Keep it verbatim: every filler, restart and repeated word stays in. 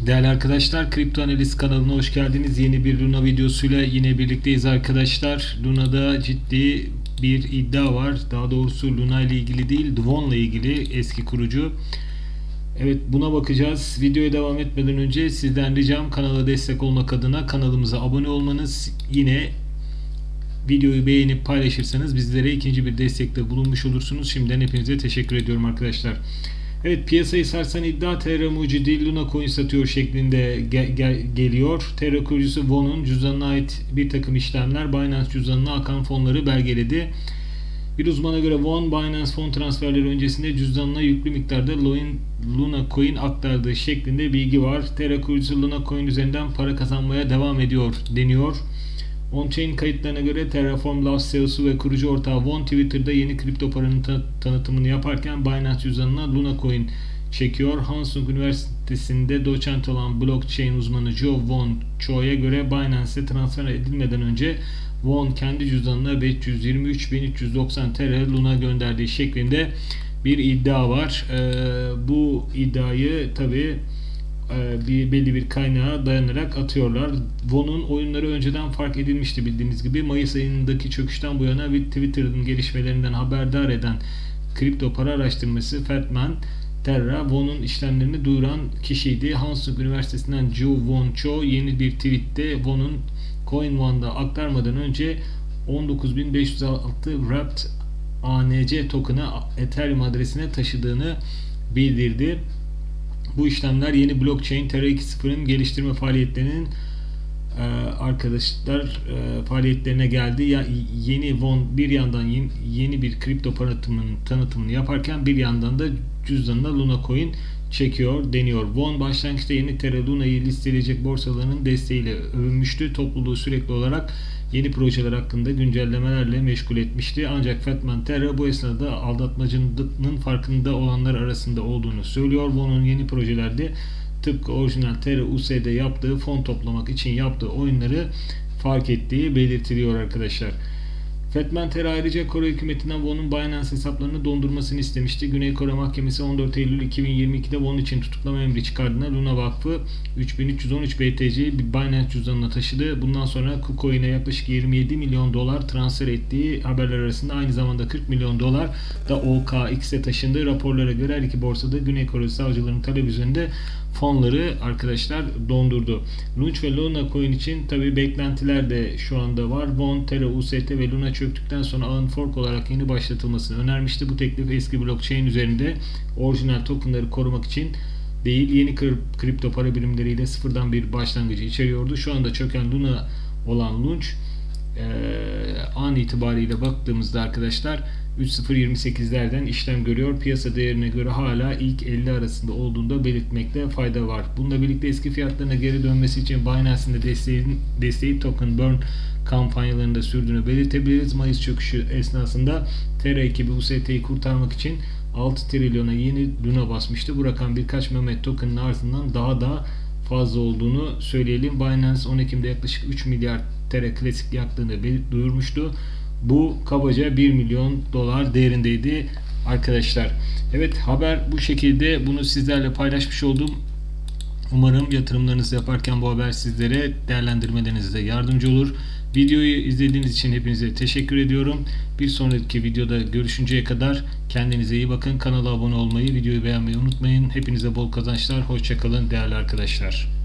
Değerli arkadaşlar, Kripto Analiz kanalına hoş geldiniz. Yeni bir Luna videosuyla yine birlikteyiz arkadaşlar. Luna'da ciddi bir iddia var. Daha doğrusu Luna ile ilgili değil, Dwon ile ilgili, eski kurucu. Evet, buna bakacağız. Videoya devam etmeden önce sizden ricam kanala destek olmak adına kanalımıza abone olmanız. Yine videoyu beğenip paylaşırsanız bizlere ikinci bir destekte bulunmuş olursunuz. Şimdiden hepinize teşekkür ediyorum arkadaşlar. Evet, piyasayı sarsan iddia Terra mucidi Luna coin satıyor şeklinde gel gel geliyor. Terra kurucusu Won'un cüzdanına ait bir takım işlemler Binance cüzdanına akan fonları belgeledi. Bir uzmana göre Won, Binance fon transferleri öncesinde cüzdanına yüklü miktarda Luna coin aktardığı şeklinde bilgi var. Terra kurucusu Luna coin üzerinden para kazanmaya devam ediyor deniyor. On-chain kayıtlarına göre Terraform Labs C E O'su ve kurucu ortağı Won Twitter'da yeni kripto paranın ta tanıtımını yaparken Binance cüzdanına Luna Coin çekiyor. Hansung Üniversitesi'nde doçent olan blockchain uzmanı Joe Won Cho'ya göre Binance'e transfer edilmeden önce Won kendi cüzdanına beş yüz yirmi üç bin üç yüz doksan Terra Luna gönderdiği şeklinde bir iddia var. Ee, bu iddiayı tabi bir belli bir kaynağa dayanarak atıyorlar. Won'un oyunları önceden fark edilmişti bildiğiniz gibi. Mayıs ayındaki çöküşten bu yana bir Twitter'ın gelişmelerinden haberdar eden kripto para araştırması Fatman Terra Won'un işlemlerini duyuran kişiydi. Hansung Üniversitesi'nden Joe Won Cho yeni bir tweette Won'un CoinOne'da aktarmadan önce on dokuz bin beş yüz altı Wrapped A N C token'ı Ethereum adresine taşıdığını bildirdi. Bu işlemler yeni blockchain Terra iki nokta sıfırın geliştirme faaliyetlerinin e, arkadaşlar e, faaliyetlerine geldi. Ya, yeni Won bir yandan yeni, yeni bir kripto paranın tanıtımını yaparken bir yandan da cüzdanına Luna Coin çekiyor deniyor. Won başlangıçta yeni Terra Luna'yı listeleyecek borsalarının desteğiyle övünmüştü. Topluluğu sürekli olarak yeni projeler hakkında güncellemelerle meşgul etmişti. Ancak Fatman Terra bu esnada aldatmacının farkında olanlar arasında olduğunu söylüyor. Won'un yeni projelerde tıpkı orijinal Terra U S'de yaptığı fon toplamak için yaptığı oyunları fark ettiği belirtiliyor arkadaşlar. Fatman Terra ayrıca Kore hükümetinden Won'un Binance hesaplarını dondurmasını istemişti. Güney Kore Mahkemesi on dört Eylül iki bin yirmi iki'de Won için tutuklama emri çıkardığında Luna Vakfı üç bin üç yüz on üç B T C'yi Binance cüzdanına taşıdı. Bundan sonra KuCoin'e yaklaşık yirmi yedi milyon dolar transfer ettiği haberler arasında aynı zamanda kırk milyon dolar da O K X'e taşındığı raporlara göre her iki borsada Güney Kore savcılarının talep üzerinde fonları arkadaşlar dondurdu. Launch ve Luna Coin için tabi beklentiler de şu anda var. Won, Terra, U S T ve Luna çöktükten sonra ağın fork olarak yeni başlatılmasını önermişti. Bu teklif eski blockchain üzerinde orijinal tokenları korumak için değil, yeni kripto para birimleriyle sıfırdan bir başlangıcı içeriyordu. Şu anda çöken Luna olan Launch e, an itibariyle baktığımızda arkadaşlar üç bin sıfır yirmi sekiz'lerden işlem görüyor. Piyasa değerine göre hala ilk elli arasında olduğunda belirtmekte fayda var. Bununla birlikte eski fiyatlarına geri dönmesi için Binance'in de desteği, desteği token burn kampanyalarında sürdüğünü belirtebiliriz. Mayıs çöküşü esnasında Terra ekibi U S T'yi kurtarmak için altı trilyona yeni Luna basmıştı. Bu rakam birkaç Mehmet token'ın ardından daha da fazla olduğunu söyleyelim. Binance on Ekim'de yaklaşık üç milyar Terra klasik yaktığını duyurmuştu. Bu kabaca bir milyon dolar değerindeydi arkadaşlar. Evet, haber bu şekilde, bunu sizlerle paylaşmış oldum. Umarım yatırımlarınızı yaparken bu haber sizlere değerlendirmelerinizde yardımcı olur. Videoyu izlediğiniz için hepinize teşekkür ediyorum. Bir sonraki videoda görüşünceye kadar kendinize iyi bakın. Kanala abone olmayı, videoyu beğenmeyi unutmayın. Hepinize bol kazançlar. Hoşça kalın değerli arkadaşlar.